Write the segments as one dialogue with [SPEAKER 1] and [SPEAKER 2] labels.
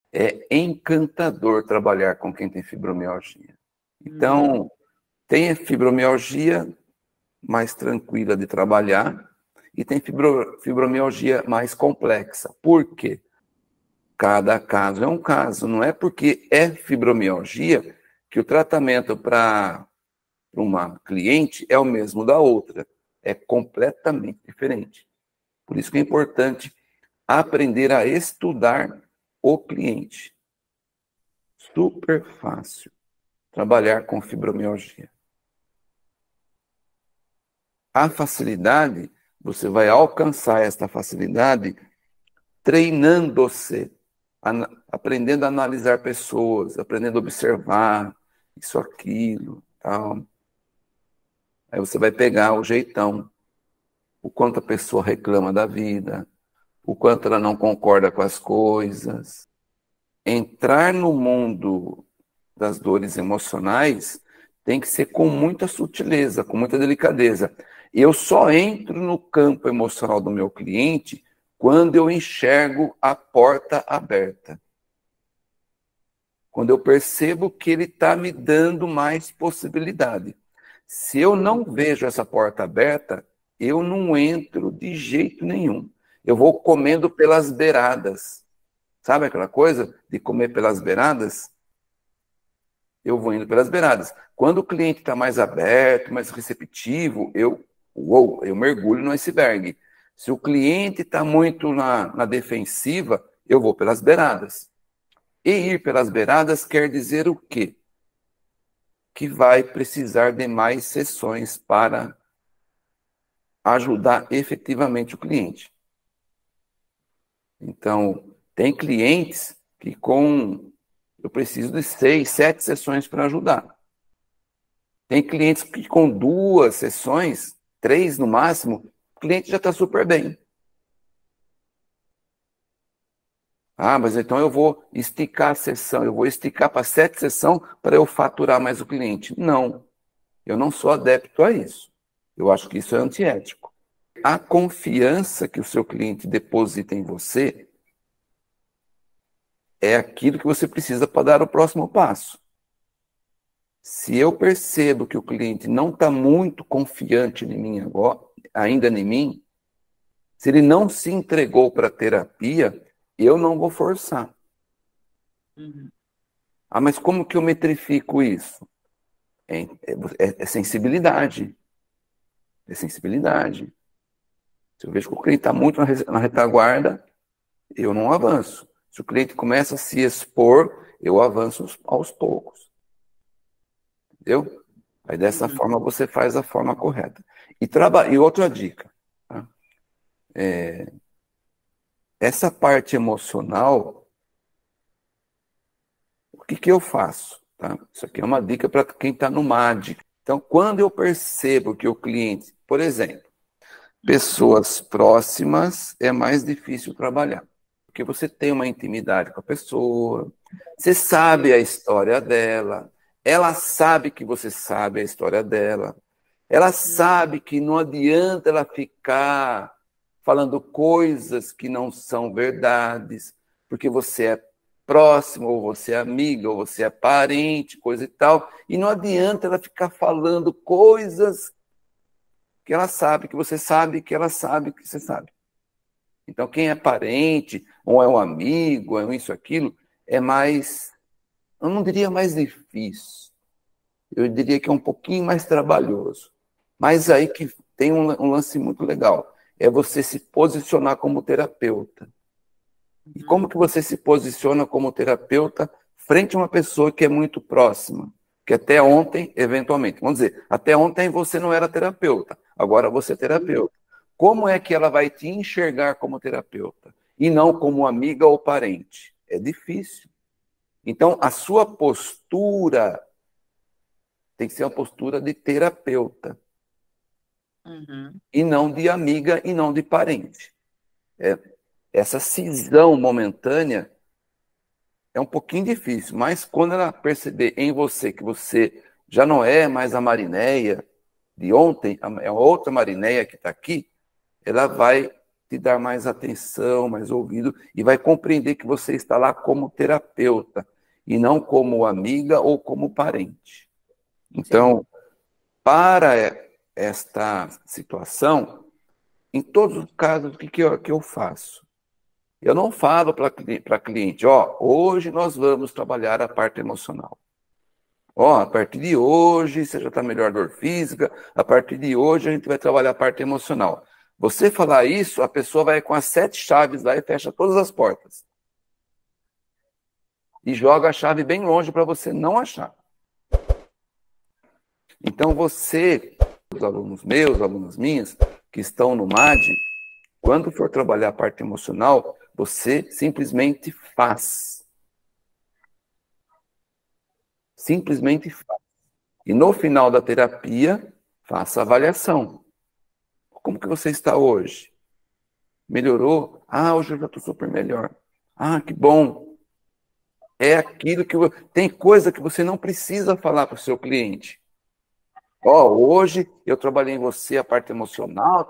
[SPEAKER 1] É encantador trabalhar com quem tem fibromialgia. Então, tem fibromialgia mais tranquila de trabalhar e tem fibromialgia mais complexa. Por quê? Cada caso é um caso. Não é porque é fibromialgia que o tratamento para uma cliente é o mesmo da outra. É completamente diferente. Por isso que é importante aprender a estudar o cliente. Super fácil trabalhar com fibromialgia. A facilidade, você vai alcançar esta facilidade treinando-se, aprendendo a analisar pessoas, aprendendo a observar isso, aquilo, tal. Aí você vai pegar o jeitão, o quanto a pessoa reclama da vida, o quanto ela não concorda com as coisas. Entrar no mundo das dores emocionais tem que ser com muita sutileza, com muita delicadeza. Eu só entro no campo emocional do meu cliente quando eu enxergo a porta aberta. Quando eu percebo que ele está me dando mais possibilidade. Se eu não vejo essa porta aberta, eu não entro de jeito nenhum. Eu vou comendo pelas beiradas. Sabe aquela coisa de comer pelas beiradas? Eu vou indo pelas beiradas. Quando o cliente está mais aberto, mais receptivo, eu mergulho no iceberg. Se o cliente está muito na defensiva, eu vou pelas beiradas. E ir pelas beiradas quer dizer o quê? Que vai precisar de mais sessões para ajudar efetivamente o cliente. Então, tem clientes que eu preciso de 6, 7 sessões para ajudar. Tem clientes que com 2 sessões, 3 no máximo, o cliente já está super bem. Ah, mas então eu vou esticar a sessão, eu vou esticar para 7 sessões para eu faturar mais o cliente. Não, eu não sou adepto a isso. Eu acho que isso é antiético. A confiança que o seu cliente deposita em você é aquilo que você precisa para dar o próximo passo. Se eu percebo que o cliente não está muito confiante em mim agora, ainda em mim, se ele não se entregou para a terapia, eu não vou forçar. Ah, mas como que eu metrifico isso? É sensibilidade. É sensibilidade. Se eu vejo que o cliente está muito na retaguarda, eu não avanço. Se o cliente começa a se expor, eu avanço aos poucos. Entendeu? Aí dessa forma você faz a forma correta. E outra dica. Tá? Essa parte emocional, o que eu faço? Tá? Isso aqui é uma dica para quem está no MAD. Então, quando eu percebo que o cliente, por exemplo, pessoas próximas é mais difícil trabalhar. Porque você tem uma intimidade com a pessoa, você sabe a história dela, ela sabe que você sabe a história dela, ela sabe que não adianta ela ficar falando coisas que não são verdades, porque você é próximo, ou você é amiga, ou você é parente, coisa e tal, e não adianta ela ficar falando coisas que ela sabe, que você sabe, que ela sabe, que você sabe. Então, quem é parente, ou é um amigo, ou é isso, aquilo, é mais, eu não diria mais difícil, eu diria que é um pouquinho mais trabalhoso. Mas aí que tem um lance muito legal, é você se posicionar como terapeuta. E como que você se posiciona como terapeuta frente a uma pessoa que é muito próxima? Que até ontem, eventualmente, vamos dizer, até ontem você não era terapeuta, agora você é terapeuta. Como é que ela vai te enxergar como terapeuta e não como amiga ou parente? É difícil. Então, a sua postura tem que ser uma postura de terapeuta e não de amiga e não de parente. Essa cisão momentânea é um pouquinho difícil, mas quando ela perceber em você que você já não é mais a Marinéia de ontem, é outra Marinéia que está aqui, ela vai te dar mais atenção, mais ouvido, e vai compreender que você está lá como terapeuta, e não como amiga ou como parente. Então, para esta situação, em todos os casos, o que eu faço? Eu não falo para cliente, ó, hoje nós vamos trabalhar a parte emocional. Ó, a partir de hoje você já está melhor dor física, a partir de hoje a gente vai trabalhar a parte emocional. Você falar isso, a pessoa vai com as 7 chaves lá e fecha todas as portas. E joga a chave bem longe para você não achar. Então você, os alunos meus, alunas minhas, que estão no MAD, quando for trabalhar a parte emocional, você simplesmente faz. Simplesmente faz. E no final da terapia, faça a avaliação. Como que você está hoje? Melhorou? Ah, hoje eu já estou super melhor. Ah, que bom. É aquilo que... Tem coisa que você não precisa falar para o seu cliente. Ó, hoje eu trabalhei em você a parte emocional,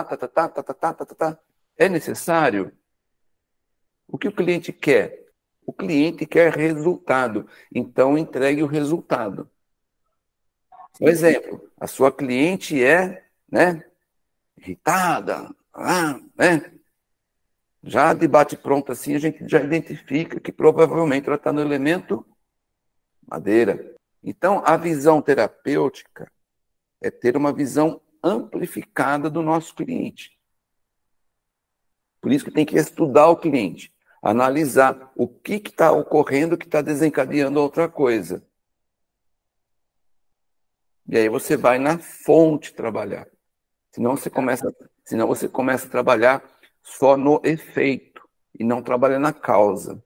[SPEAKER 1] É necessário? O que o cliente quer? O cliente quer resultado. Então, entregue o resultado. Por exemplo, a sua cliente é, né, irritada, né? Já de bate-pronto assim, a gente já identifica que provavelmente ela está no elemento madeira. Então, a visão terapêutica é ter uma visão amplificada do nosso cliente. Por isso que tem que estudar o cliente, analisar o que está ocorrendo que está desencadeando outra coisa. E aí você vai na fonte trabalhar. Senão você começa a trabalhar só no efeito e não trabalha na causa.